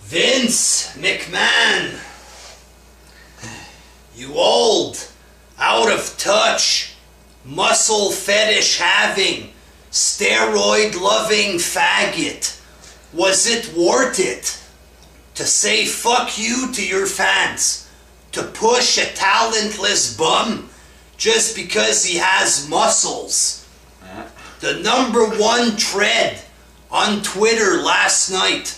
Vince McMahon, you old, out of touch, muscle fetish having, steroid loving faggot. Was it worth it to say fuck you to your fans, to push a talentless bum just because he has muscles? The #1 thread on Twitter last night: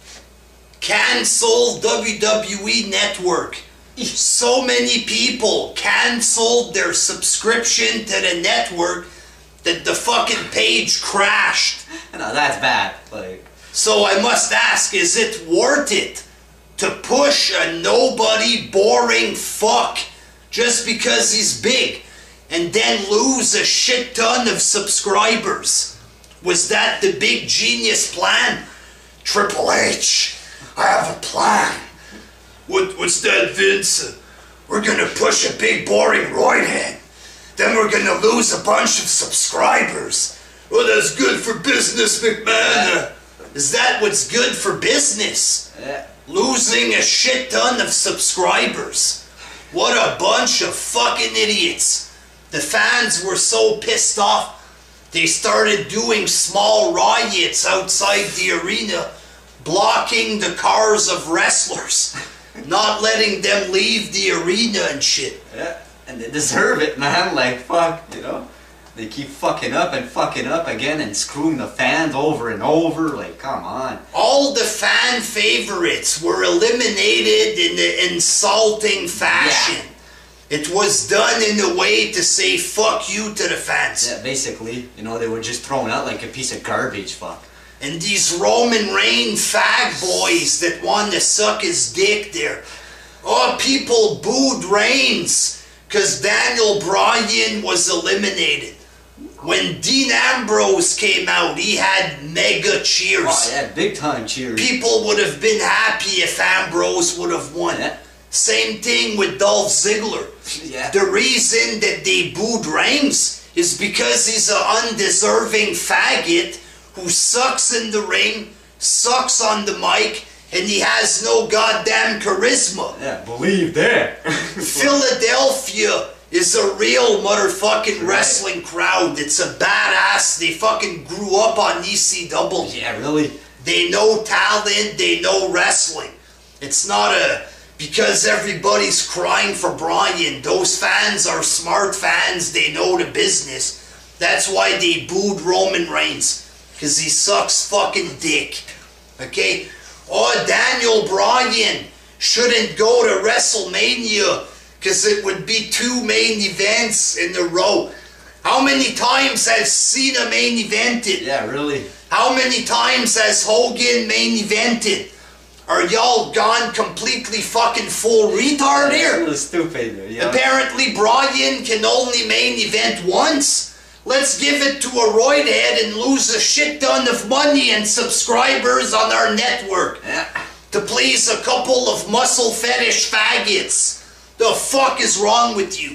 cancel WWE Network. So many people canceled their subscription to the network that the fucking page crashed. No, that's bad. Like, so I must ask, is it worth it to push a nobody, boring fuck just because he's big and then lose a shit ton of subscribers? Was that the big genius plan? Triple H, I have a plan. What's that, Vince? We're gonna push a big boring roid head. Then we're gonna lose a bunch of subscribers. Well, that's good for business, McMahon. Is that what's good for business? Losing a shit ton of subscribers. What a bunch of fucking idiots. The fans were so pissed off, they started doing small riots outside the arena, blocking the cars of wrestlers, not letting them leave the arena and shit. Yeah, and they deserve it, man. Like, fuck, you know? They keep fucking up again and screwing the fans over and over. Like, come on. All the fan favorites were eliminated in the insulting fashion. Yeah. It was done in a way to say fuck you to the fans. Yeah, basically, you know, they were just thrown out like a piece of garbage, fuck. And these Roman Reigns fag boys that want to suck his dick there. Oh, people booed Reigns because Daniel Bryan was eliminated. When Dean Ambrose came out, he had mega cheers. Oh, yeah, big time cheers. People would have been happy if Ambrose would have won. Yeah. Same thing with Dolph Ziggler. Yeah. The reason that they booed Reigns is because he's an undeserving faggot who sucks in the ring, sucks on the mic, and he has no goddamn charisma. Yeah, believe that. Philadelphia is a real motherfucking wrestling crowd. It's a badass. They fucking grew up on ECW. Yeah, really? They know talent, they know wrestling. It's not because everybody's crying for Bryan. Those fans are smart fans, they know the business. That's why they booed Roman Reigns, because he sucks fucking dick. Okay? Oh, Daniel Bryan shouldn't go to WrestleMania because it would be 2 main events in a row. How many times has Cena main evented? Yeah, really? How many times has Hogan main evented? Are y'all gone completely fucking full retard here? It's really stupid. Yeah. Apparently Bryan can only main event once. Let's give it to a roid head and lose a shit ton of money and subscribers on our network. Yeah. To please a couple of muscle fetish faggots. The fuck is wrong with you?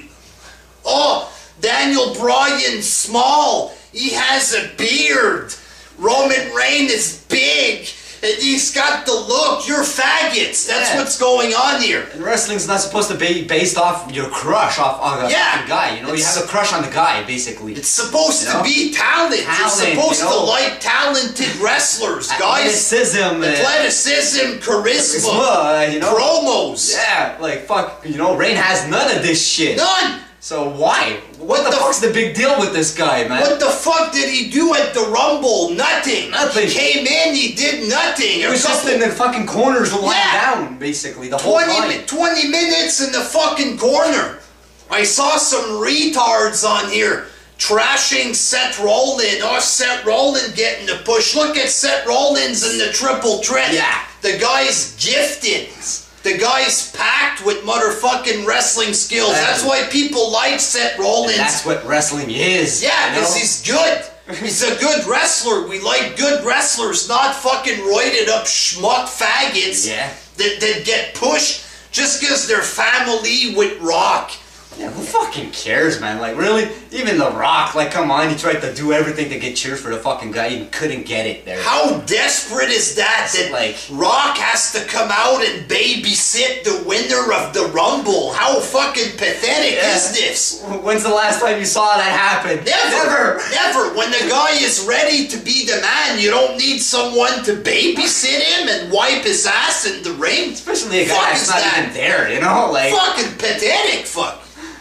Oh, Daniel Bryan small. He has a beard. Roman Reigns is big. And he's got the look. You're faggots. That's what's going on here. And wrestling's not supposed to be based off your crush on a fucking guy. You know, you have a crush on the guy, basically. It's supposed to be talent. You're supposed to like talented wrestlers, guys. Athleticism, charisma, you know, promos. Yeah, like, fuck, you know, Reign has none of this shit. None. So why? What the fuck's the big deal with this guy, man? What the fuck did he do at the Rumble? Nothing. Nothing. He came in, he did nothing. He was just in the fucking corners lying down, basically, the whole time. 20 minutes in the fucking corner. I saw some retards on here trashing Seth Rollins. Oh, Seth Rollins getting the push. Look at Seth Rollins in the triple threat. Yeah. The guy's gifted. The guy's packed with motherfucking wrestling skills. That's why people like Seth Rollins. And that's what wrestling is. Yeah, because he's good. He's a good wrestler. We like good wrestlers, not fucking roided up schmuck faggots that get pushed just because they're family with Rock. Yeah, who fucking cares, man? Like, really? Even The Rock, like, come on, he tried to do everything to get cheers for the fucking guy and couldn't get it there. How desperate is that? That like Rock has to come out and babysit the winner of the Rumble. How fucking pathetic is this? When's the last time you saw that happen? Never! Never! When the guy is ready to be the man, you don't need someone to babysit him and wipe his ass in the ring. Especially a guy that's not even there, you know? Like, fucking pathetic, fuck.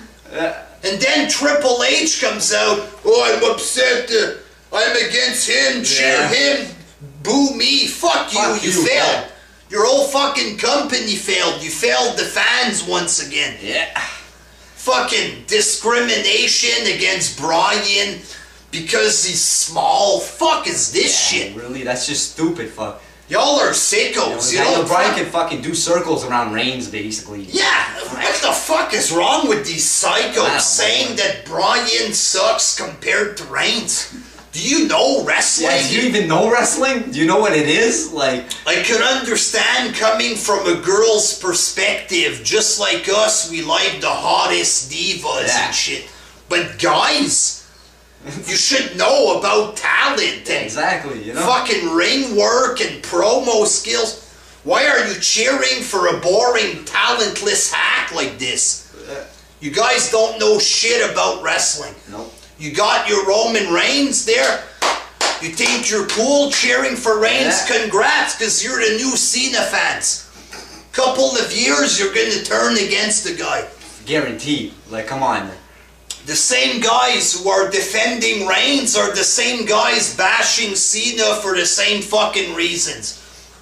And then Triple H comes out, oh, I'm upset, I'm against him, cheer him, boo me, fuck you, you failed. Your whole fucking company failed. You failed the fans once again. Yeah. Fucking discrimination against Bryan because he's small. Fuck is this shit? Really? That's just stupid, fuck. Y'all are sickos, you know? Bryan can fucking do circles around Reigns, basically. Yeah, what the fuck is wrong with these psychos saying that Bryan sucks compared to Reigns? Do you know wrestling? Yeah, do you even know wrestling? Do you know what it is? Like, I can understand coming from a girl's perspective, just like us, we like the hottest divas and shit. But guys, you should know about talent and exactly, you know? fucking ring work and promo skills. Why are you cheering for a boring, talentless hack like this? You guys don't know shit about wrestling. Nope. You got your Roman Reigns there. You think you're cool cheering for Reigns? Congrats, because you're the new Cena fans. Couple of years, you're going to turn against the guy. Guaranteed. Like, come on. The same guys who are defending Reigns are the same guys bashing Cena for the same fucking reasons.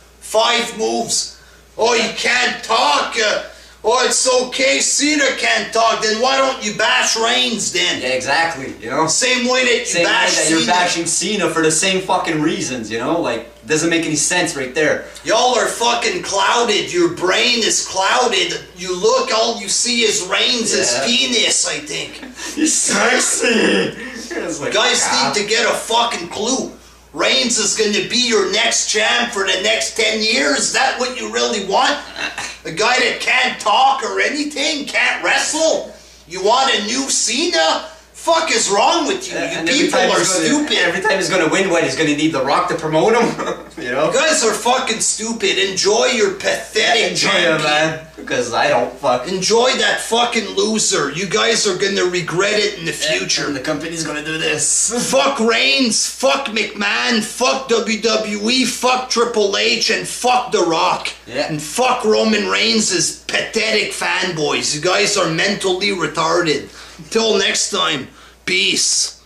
5 moves. Oh, you can't talk. Oh, it's okay, Cena can't talk. Then why don't you bash Reigns then? Yeah, exactly, you know? Same way that you bash Cena. You're bashing Cena for the same fucking reasons, you know? Like, doesn't make any sense right there. Y'all are fucking clouded. Your brain is clouded. You look, all you see is Reigns' penis, I think. He's sexy. Like, guys need to get a fucking clue. Reigns is going to be your next champ for the next 10 years? Is that what you really want? A guy that can't talk or anything? Can't wrestle? You want a new Cena? Fuck is wrong with you? You people are stupid. Every time he's going to win, what, he's going to need The Rock to promote him? You know? You guys are fucking stupid. Enjoy your pathetic champion. Enjoy it, man. Because I don't fuck. Enjoy that fucking loser. You guys are going to regret it in the future. And the company's going to do this. Fuck Reigns. Fuck McMahon. Fuck WWE. Fuck Triple H. And fuck The Rock. Yeah. And fuck Roman Reigns' pathetic fanboys. You guys are mentally retarded. Till next time. Peace.